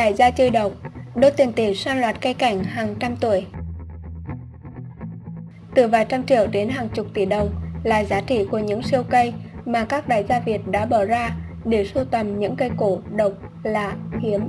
đại gia chơi độc, đốt tiền tỷ san loạt cây cảnh hàng trăm tuổi. Từ vài trăm triệu đến hàng chục tỷ đồng là giá trị của những siêu cây mà các đại gia Việt đã bỏ ra để sưu tầm những cây cổ độc lạ hiếm.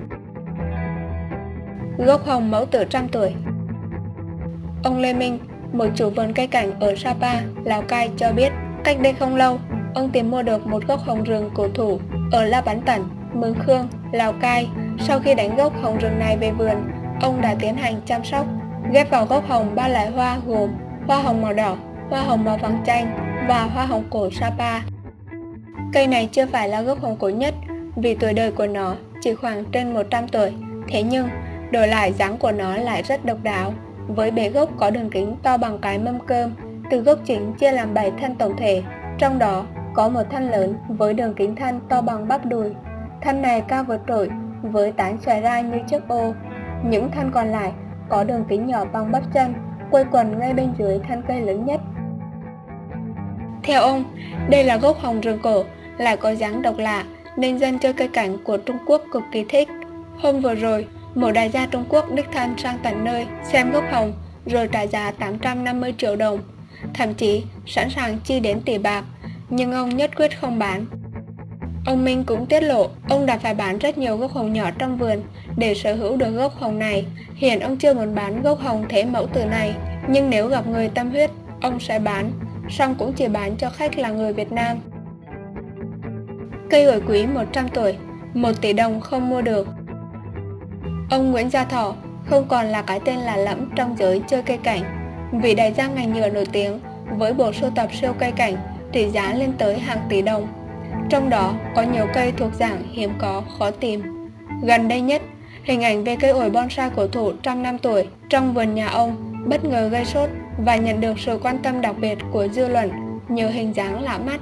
Gốc hồng mẫu tử trăm tuổi. Ông Lê Minh, một chủ vườn cây cảnh ở Sapa, Lào Cai cho biết, cách đây không lâu, ông tìm mua được một gốc hồng rừng cổ thụ ở La Bán Tẩn, Mường Khương, Lào Cai. Sau khi đánh gốc hồng rừng này về vườn, ông đã tiến hành chăm sóc, ghép vào gốc hồng 3 loại hoa gồm hoa hồng màu đỏ, hoa hồng màu vàng chanh và hoa hồng cổ Sapa. Cây này chưa phải là gốc hồng cổ nhất vì tuổi đời của nó chỉ khoảng trên 100 tuổi, thế nhưng đổi lại dáng của nó lại rất độc đáo, với bề gốc có đường kính to bằng cái mâm cơm. Từ gốc chính chia làm 7 thân tổng thể, trong đó có một thân lớn với đường kính thân to bằng bắp đùi. Thân này cao vượt trội với tán xòe ra như chiếc ô. Những thân còn lại có đường kính nhỏ bằng bắp chân, quây quần ngay bên dưới thân cây lớn nhất. Theo ông, đây là gốc hồng rừng cổ, lại có dáng độc lạ nên dân chơi cây cảnh của Trung Quốc cực kỳ thích. Hôm vừa rồi, một đại gia Trung Quốc đích thân sang tận nơi xem gốc hồng rồi trả giá 850 triệu đồng, thậm chí sẵn sàng chi đến tỷ bạc, nhưng ông nhất quyết không bán. Ông Minh cũng tiết lộ ông đã phải bán rất nhiều gốc hồng nhỏ trong vườn để sở hữu được gốc hồng này. Hiện ông chưa muốn bán gốc hồng thế mẫu tử này, nhưng nếu gặp người tâm huyết, ông sẽ bán, song cũng chỉ bán cho khách là người Việt Nam. Cây ổi quý 100 tuổi, 1 tỷ đồng không mua được. Ông Nguyễn Gia Thọ không còn là cái tên lạ lẫm trong giới chơi cây cảnh, vị đại gia ngành nhựa nổi tiếng với bộ sưu tập siêu cây cảnh trị giá lên tới hàng tỷ đồng. Trong đó có nhiều cây thuộc dạng hiếm có, khó tìm. Gần đây nhất, hình ảnh về cây ổi bonsai cổ thụ trăm năm tuổi trong vườn nhà ông bất ngờ gây sốt và nhận được sự quan tâm đặc biệt của dư luận nhờ hình dáng lạ mắt.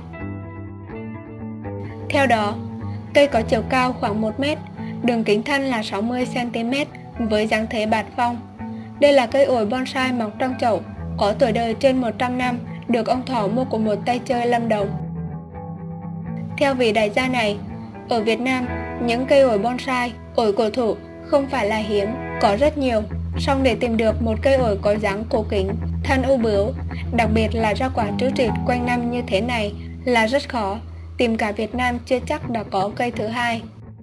Theo đó, cây có chiều cao khoảng 1 mét, đường kính thân là 60 cm với dáng thế bạt phong. Đây là cây ổi bonsai mọc trong chậu, có tuổi đời trên 100 năm, được ông Thọ mua của một tay chơi Lâm Đồng. Theo vị đại gia này, ở Việt Nam, những cây ổi bonsai, ổi cổ thụ không phải là hiếm, có rất nhiều. Song để tìm được một cây ổi có dáng cổ kính, thân u bướu, đặc biệt là ra quả trữ trịt quanh năm như thế này là rất khó. Tìm cả Việt Nam chưa chắc đã có cây thứ hai.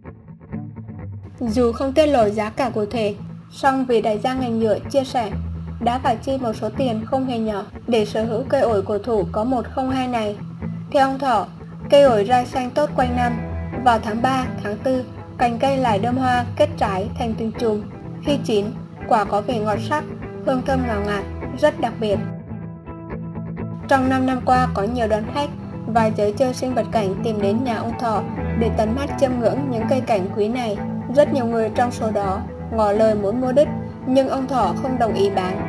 Dù không tiết lộ giá cả cụ thể, song vị đại gia ngành nhựa chia sẻ đã phải chi một số tiền không hề nhỏ để sở hữu cây ổi cổ thụ có 102 này. Theo ông Thọ, cây ổi rai xanh tốt quanh năm. Vào tháng 3, tháng 4, cành cây lại đơm hoa kết trái thành từng chùm. Khi chín, quả có vị ngọt sắc, hương thơm ngào ngạt, rất đặc biệt. Trong 5 năm qua có nhiều đoàn khách và giới chơi sinh vật cảnh tìm đến nhà ông Thọ để tận mắt chiêm ngưỡng những cây cảnh quý này. Rất nhiều người trong số đó ngỏ lời muốn mua đứt, nhưng ông Thọ không đồng ý bán.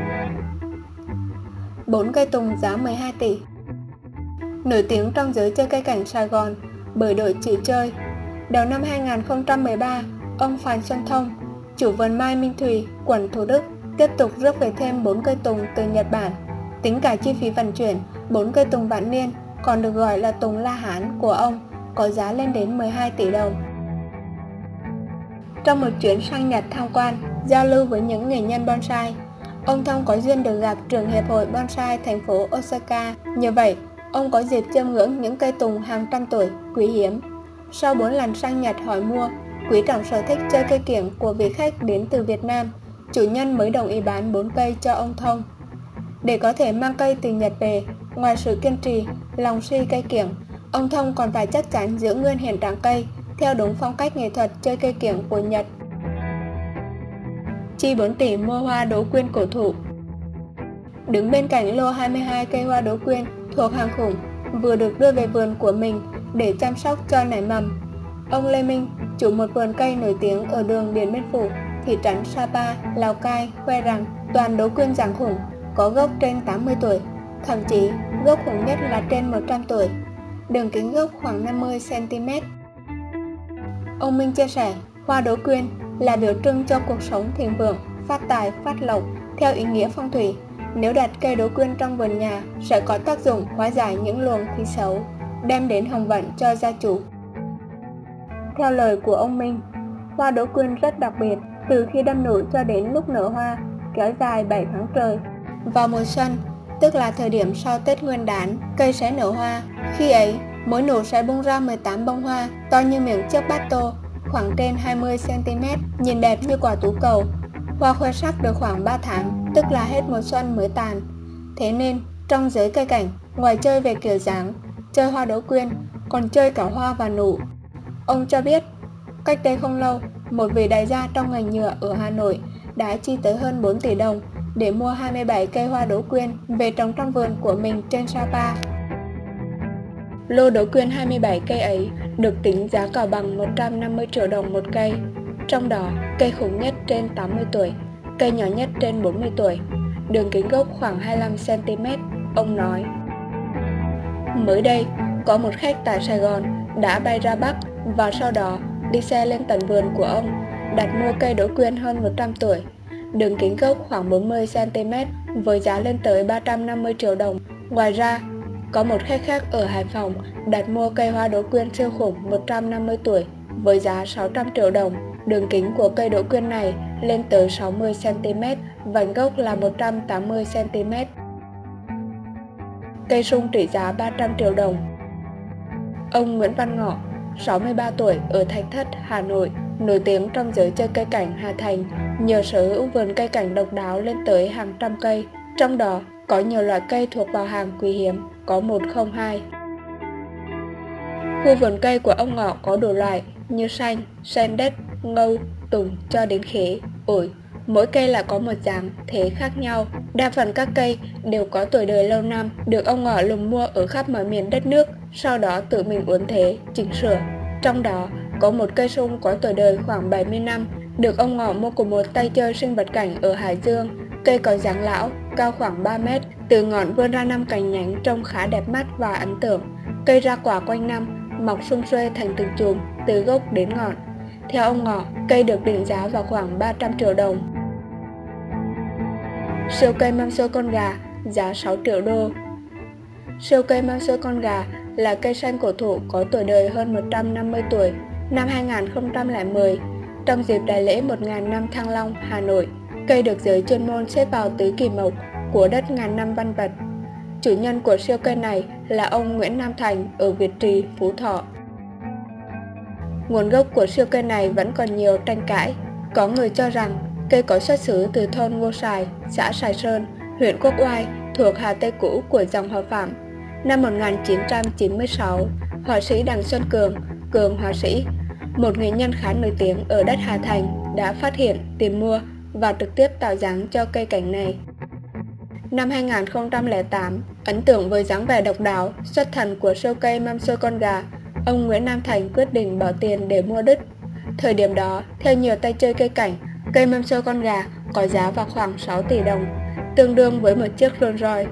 4 cây tùng giá 12 tỷ. Nổi tiếng trong giới chơi cây cảnh Sài Gòn bởi đội chữ chơi. Đầu năm 2013, ông Phan Xuân Thông, chủ vườn Mai Minh Thùy, quận Thủ Đức, tiếp tục rước về thêm 4 cây tùng từ Nhật Bản. Tính cả chi phí vận chuyển, 4 cây tùng vạn niên, còn được gọi là tùng La Hán của ông, có giá lên đến 12 tỷ đồng. Trong một chuyến sang Nhật tham quan, giao lưu với những nghệ nhân bonsai, ông Thông có duyên được gặp trưởng hiệp hội bonsai thành phố Osaka. Như vậy, ông có dịp chiêm ngưỡng những cây tùng hàng trăm tuổi quý hiếm. Sau 4 lần sang Nhật hỏi mua, quý trọng sở thích chơi cây kiểng của vị khách đến từ Việt Nam, chủ nhân mới đồng ý bán 4 cây cho ông Thông. Để có thể mang cây từ Nhật về, ngoài sự kiên trì, lòng si cây kiểng, ông Thông còn phải chắc chắn giữ nguyên hiện trạng cây theo đúng phong cách nghệ thuật chơi cây kiểng của Nhật. Chi 4 tỷ mua hoa đỗ quyên cổ thụ. Đứng bên cạnh lô 22 cây hoa đỗ quyên thuộc hàng khủng vừa được đưa về vườn của mình để chăm sóc cho nảy mầm, ông Lê Minh, chủ một vườn cây nổi tiếng ở đường Điện Biên Phủ, thị trấn Sapa, Lào Cai, khoe rằng toàn đỗ quyên dạng khủng, có gốc trên 80 tuổi, thậm chí gốc khủng nhất là trên 100 tuổi, đường kính gốc khoảng 50 cm. Ông Minh chia sẻ, hoa đỗ quyên là biểu trưng cho cuộc sống thịnh vượng, phát tài, phát lộc. Theo ý nghĩa phong thủy, nếu đặt cây đỗ quyên trong vườn nhà sẽ có tác dụng hóa giải những luồng khí xấu, đem đến hồng vận cho gia chủ. Theo lời của ông Minh, Hoa đỗ quyên rất đặc biệt, từ khi đâm nụ cho đến lúc nở hoa, kéo dài 7 tháng trời. Vào mùa xuân, tức là thời điểm sau Tết Nguyên đán, cây sẽ nở hoa. Khi ấy, mỗi nụ sẽ bung ra 18 bông hoa, to như miệng chiếc bát tô, khoảng trên 20 cm, nhìn đẹp như quả tú cầu. Hoa khoe sắc được khoảng 3 tháng, tức là hết mùa xuân mới tàn. Thế nên, trong giới cây cảnh, ngoài chơi về kiểu dáng, chơi hoa đỗ quyên, còn chơi cả hoa và nụ. Ông cho biết, cách đây không lâu, một vị đại gia trong ngành nhựa ở Hà Nội đã chi tới hơn 4 tỷ đồng để mua 27 cây hoa đỗ quyên về trồng trong vườn của mình trên Sapa. Lô đỗ quyên 27 cây ấy được tính giá cả bằng 150 triệu đồng một cây. Trong đó, cây khủng nhất trên 80 tuổi, cây nhỏ nhất trên 40 tuổi, đường kính gốc khoảng 25 cm, ông nói. Mới đây, có một khách tại Sài Gòn đã bay ra Bắc và sau đó đi xe lên tận vườn của ông, đặt mua cây đỗ quyên hơn 100 tuổi, đường kính gốc khoảng 40 cm với giá lên tới 350 triệu đồng. Ngoài ra, có một khách khác ở Hải Phòng đặt mua cây hoa đỗ quyên siêu khủng 150 tuổi với giá 600 triệu đồng. Đường kính của cây đỗ quyên này lên tới 60 cm, vành gốc là 180 cm. Cây sung trị giá 300 triệu đồng. Ông Nguyễn Văn Ngọ, 63 tuổi, ở Thạch Thất, Hà Nội, nổi tiếng trong giới chơi cây cảnh Hà Thành, nhờ sở hữu vườn cây cảnh độc đáo lên tới hàng trăm cây, trong đó có nhiều loại cây thuộc vào hàng quý hiếm, có 102. Khu vườn cây của ông Ngọ có đủ loại như xanh, sen đất, ngâu, tùng cho đến khế, ổi. Mỗi cây lại có một dáng, thế khác nhau. Đa phần các cây đều có tuổi đời lâu năm, được ông Ngọ lùng mua ở khắp mọi miền đất nước, sau đó tự mình uốn thế, chỉnh sửa. Trong đó, có một cây sung có tuổi đời khoảng 70 năm, được ông Ngọ mua của một tay chơi sinh vật cảnh ở Hải Dương. Cây có dáng lão, cao khoảng 3 mét, từ ngọn vươn ra 5 cành nhánh trông khá đẹp mắt và ấn tượng. Cây ra quả quanh năm, mọc sum xuê thành từng chùm, từ gốc đến ngọn. Theo ông Ngọ, cây được định giá vào khoảng 300 triệu đồng. Siêu cây mâm xôi con gà, giá 6 triệu đô. Siêu cây mâm xôi con gà là cây xanh cổ thụ có tuổi đời hơn 150 tuổi. Năm 2010, trong dịp đại lễ 1000 năm Thăng Long, Hà Nội, cây được giới chuyên môn xếp vào tứ kỳ mộc của đất ngàn năm văn vật. Chủ nhân của siêu cây này là ông Nguyễn Nam Thành ở Việt Trì, Phú Thọ. Nguồn gốc của siêu cây này vẫn còn nhiều tranh cãi. Có người cho rằng cây có xuất xứ từ thôn Ngô Sài, xã Sài Sơn, huyện Quốc Oai, thuộc Hà Tây cũ của dòng họ Phạm. Năm 1996, họa sĩ Đặng Xuân Cường, Cường họa sĩ, một nghệ nhân khá nổi tiếng ở đất Hà Thành, đã phát hiện, tìm mua và trực tiếp tạo dáng cho cây cảnh này. Năm 2008, ấn tượng với dáng vẻ độc đáo, xuất thần của siêu cây mâm xôi con gà, ông Nguyễn Nam Thành quyết định bỏ tiền để mua đứt. Thời điểm đó, theo nhiều tay chơi cây cảnh, cây mâm xôi con gà có giá vào khoảng 6 tỷ đồng, tương đương với một chiếc Rolls Royce.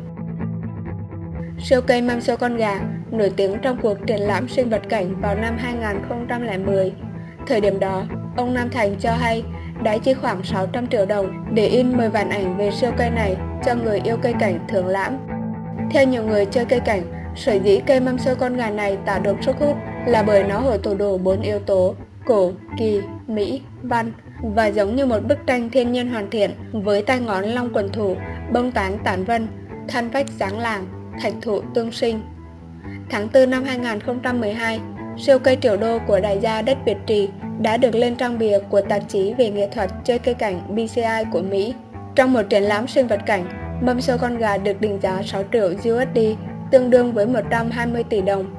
Siêu cây mâm xôi con gà nổi tiếng trong cuộc triển lãm sinh vật cảnh vào năm 2010. Thời điểm đó, ông Nam Thành cho hay đã chi khoảng 600 triệu đồng để in 10 vạn ảnh về siêu cây này cho người yêu cây cảnh thưởng lãm. Theo nhiều người chơi cây cảnh, sở dĩ cây mâm xôi con gà này tạo được sức hút là bởi nó hội tụ đủ 4 yếu tố: cổ, kỳ, mỹ, văn, và giống như một bức tranh thiên nhiên hoàn thiện với tay ngón long quần thụ, bông tán tản vân, thân vách dáng làng, thạch thụ tương sinh. Tháng 4 năm 2012, siêu cây triệu đô của đại gia đất Việt Trì đã được lên trang bìa của tạp chí về nghệ thuật chơi cây cảnh BCI của Mỹ. Trong một triển lãm sinh vật cảnh, mâm xôi con gà được định giá 6 triệu USD, tương đương với 120 tỷ đồng.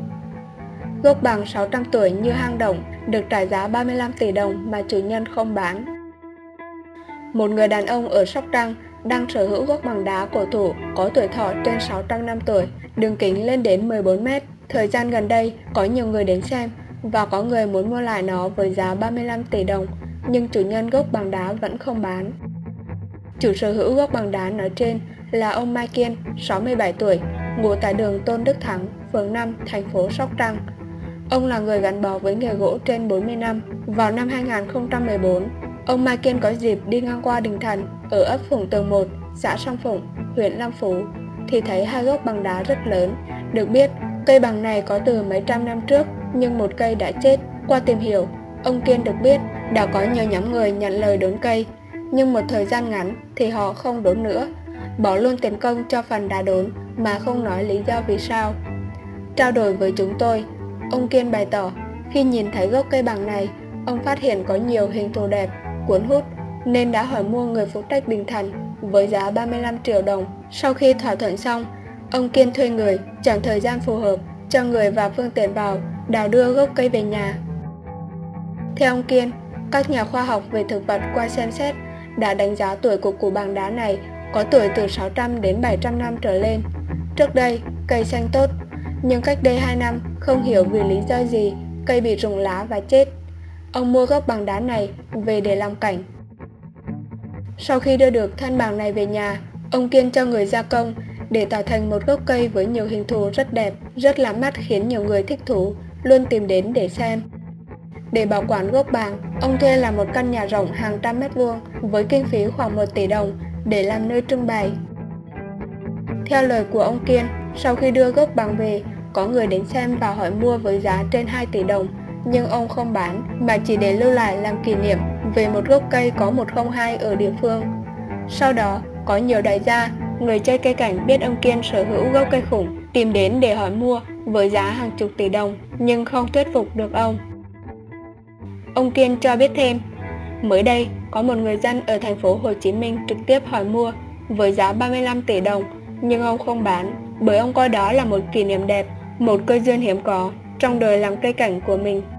Gốc bằng 600 tuổi như hang động được trả giá 35 tỷ đồng mà chủ nhân không bán. Một người đàn ông ở Sóc Trăng đang sở hữu gốc bằng đá cổ thụ có tuổi thọ trên 600 năm tuổi, đường kính lên đến 14 mét. Thời gian gần đây, có nhiều người đến xem và có người muốn mua lại nó với giá 35 tỷ đồng, nhưng chủ nhân gốc bằng đá vẫn không bán. Chủ sở hữu gốc bằng đá nói trên là ông Mai Kiên, 67 tuổi, ngụ tại đường Tôn Đức Thắng, phường 5, thành phố Sóc Trăng. Ông là người gắn bó với nghề gỗ trên 40 năm. Vào năm 2014, ông Mai Kiên có dịp đi ngang qua đình Thần ở ấp Phụng Tường 1, xã Song Phụng, huyện Long Phú, thì thấy hai gốc bằng đá rất lớn. Được biết, cây bằng này có từ mấy trăm năm trước, nhưng một cây đã chết. Qua tìm hiểu, Ông Kiên được biết đã có nhiều nhóm người nhận lời đốn cây, nhưng một thời gian ngắn thì họ không đốn nữa, bỏ luôn tiền công cho phần đã đốn mà không nói lý do vì sao. Trao đổi với chúng tôi, ông Kiên bày tỏ khi nhìn thấy gốc cây bàng này, ông phát hiện có nhiều hình thù đẹp, cuốn hút nên đã hỏi mua người phụ trách Bình Thành với giá 35 triệu đồng. Sau khi thỏa thuận xong, ông Kiên thuê người chọn thời gian phù hợp cho người và phương tiện vào đào đưa gốc cây về nhà. Theo ông Kiên, các nhà khoa học về thực vật qua xem xét đã đánh giá tuổi của củ bàng đá này có tuổi từ 600 đến 700 năm trở lên. Trước đây, cây xanh tốt, nhưng cách đây 2 năm, không hiểu vì lý do gì, cây bị rụng lá và chết. Ông mua gốc bàng đá này về để làm cảnh. Sau khi đưa được thân bàng này về nhà, ông Kiên cho người gia công để tạo thành một gốc cây với nhiều hình thù rất đẹp, rất lạ mắt khiến nhiều người thích thú, luôn tìm đến để xem. Để bảo quản gốc bàng, ông thuê làm một căn nhà rộng hàng trăm mét vuông với kinh phí khoảng 1 tỷ đồng để làm nơi trưng bày. Theo lời của ông Kiên, sau khi đưa gốc bàng về, có người đến xem và hỏi mua với giá trên 2 tỷ đồng, nhưng ông không bán mà chỉ để lưu lại làm kỷ niệm về một gốc cây có 102 ở địa phương. Sau đó, có nhiều đại gia, người chơi cây cảnh biết ông Kiên sở hữu gốc cây khủng, tìm đến để hỏi mua với giá hàng chục tỷ đồng, nhưng không thuyết phục được ông. Ông Kiên cho biết thêm, mới đây có một người dân ở thành phố Hồ Chí Minh trực tiếp hỏi mua với giá 35 tỷ đồng, nhưng ông không bán bởi ông coi đó là một kỷ niệm đẹp, một cơ duyên hiếm có trong đời làm cây cảnh của mình.